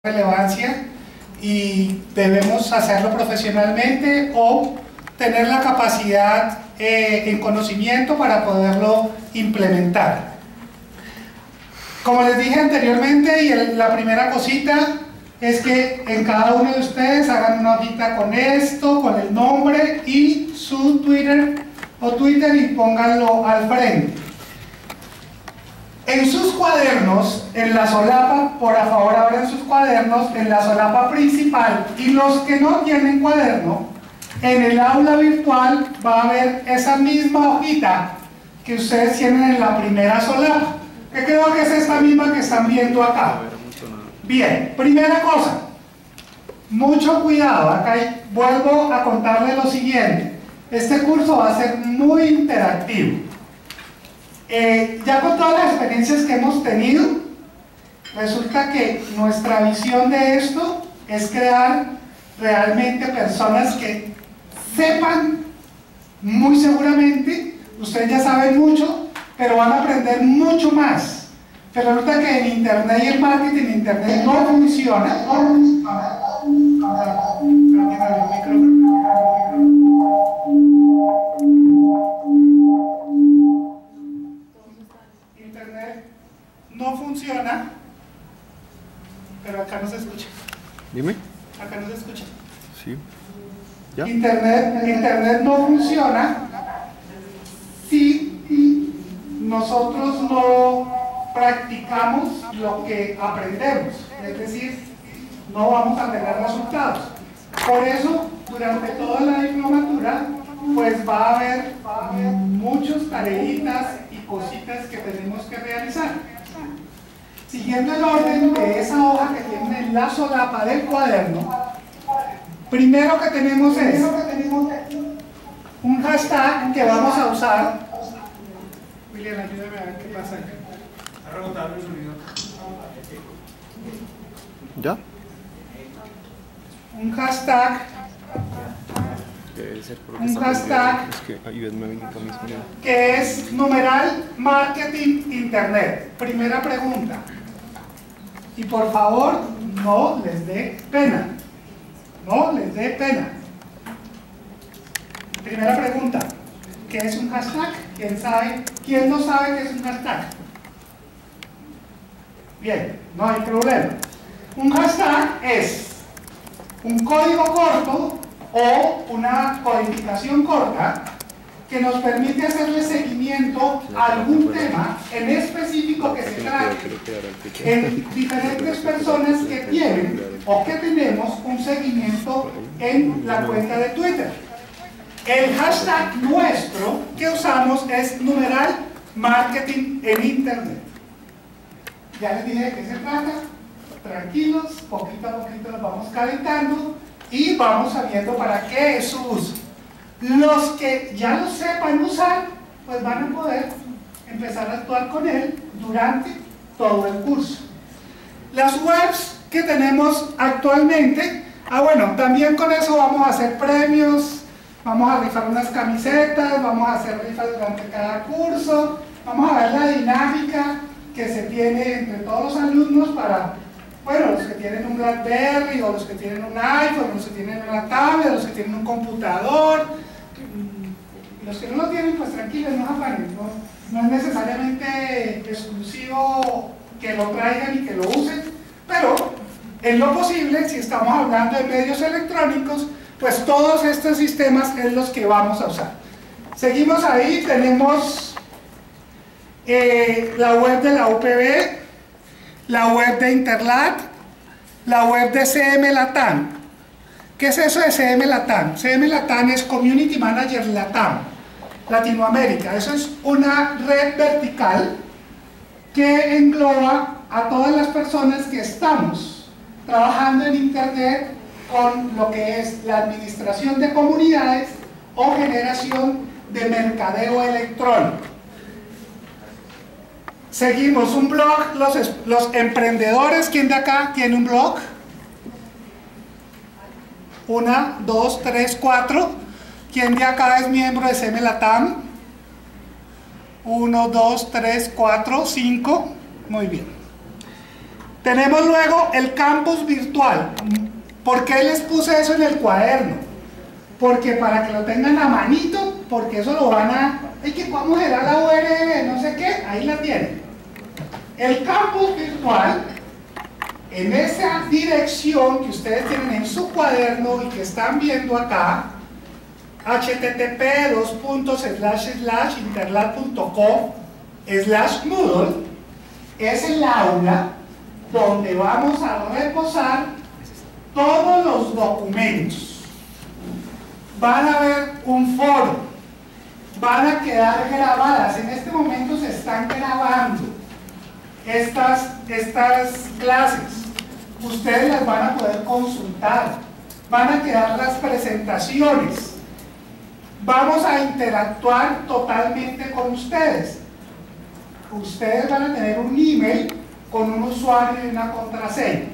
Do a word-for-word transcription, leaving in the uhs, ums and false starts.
relevancia y debemos hacerlo profesionalmente o tener la capacidad eh, en conocimiento para poderlo implementar. Como les dije anteriormente, y el, la primera cosita es que en cada uno de ustedes hagan una hojita con esto, con el nombre y su Twitter o Twitter y pónganlo al frente. En sus cuadernos, en la solapa, por favor abran sus cuadernos, en la solapa principal, y los que no tienen cuaderno, en el aula virtual va a haber esa misma hojita que ustedes tienen en la primera solapa, que creo que es esta misma que están viendo acá. Bien, primera cosa, mucho cuidado, acá hay, vuelvo a contarles lo siguiente, este curso va a ser muy interactivo. Eh, ya con todas las experiencias que hemos tenido, resulta que nuestra visión de esto es crear realmente personas que sepan, muy seguramente, ustedes ya saben mucho, pero van a aprender mucho más. Pero resulta que en internet y el marketing en internet no funciona. Internet no funciona, pero acá no se escucha. Dime. Acá no se escucha. Sí. ¿Ya? Internet, internet no funciona si nosotros no practicamos lo que aprendemos, es decir, no vamos a tener resultados. Por eso, durante toda la diplomatura, pues va a haber, va a haber muchas tareitas y cositas que tenemos que realizar. Siguiendo el orden de esa hoja que tiene en la solapa del cuaderno, primero que tenemos es un hashtag que vamos a usar. William, ayúdame a ver qué pasa acá. Ha rebotado el sonido. ¿Ya? Un hashtag. Debe ser porque un hashtag es que ayúdenme a mí mismo. Que es numeral marketing internet. Primera pregunta. Y por favor, no les dé pena. No les dé pena. Primera pregunta. ¿Qué es un hashtag? ¿Quién sabe? ¿Quién no sabe qué es un hashtag? Bien, no hay problema. Un hashtag es un código corto o una codificación corta que nos permite hacerle seguimiento a algún tema en específico que se trate en diferentes personas que tienen o que tenemos un seguimiento en la cuenta de Twitter. El hashtag nuestro que usamos es numeral marketing en internet. Ya les dije de qué se trata, tranquilos, poquito a poquito los vamos calentando y vamos sabiendo para qué es su uso. Los que ya lo sepan usar, pues van a poder empezar a actuar con él durante todo el curso. Las webs que tenemos actualmente, ah bueno, también con eso vamos a hacer premios, vamos a rifar unas camisetas, vamos a hacer rifas durante cada curso, vamos a ver la dinámica que se tiene entre todos los alumnos para, bueno, los que tienen un BlackBerry, o los que tienen un iPhone, los que tienen una tablet, los que tienen un computador, y los que no lo tienen, pues tranquilos, no afanen, no, no es necesariamente exclusivo que lo traigan y que lo usen, pero en lo posible, si estamos hablando de medios electrónicos, pues todos estos sistemas es los que vamos a usar. Seguimos ahí, tenemos eh, la web de la U P B, la web de Interlat, la web de C M Latam. ¿Qué es eso de C M Latam? C M Latam es Community Manager Latam, Latinoamérica. Eso es una red vertical que engloba a todas las personas que estamos trabajando en internet con lo que es la administración de comunidades o generación de mercadeo electrónico. Seguimos, un blog, los, los emprendedores, ¿quién de acá tiene un blog? Una, dos, tres, cuatro. ¿Quién de acá es miembro de C M Latam? Uno, dos, tres, cuatro, cinco. Muy bien. Tenemos luego el campus virtual. ¿Por qué les puse eso en el cuaderno? Porque para que lo tengan a manito, porque eso lo van a... Ay, que ¿cómo será la U R L? No sé qué, ahí la tienen. El campus virtual, en esa dirección que ustedes tienen en su cuaderno y que están viendo acá, http dos puntos slash slash interlat punto com slash moodle, es el aula donde vamos a reposar todos los documentos. Van a ver un foro, van a quedar grabadas, en este momento se están grabando estas, estas clases, ustedes las van a poder consultar, van a quedar las presentaciones, vamos a interactuar totalmente con ustedes. Ustedes van a tener un email con un usuario y una contraseña.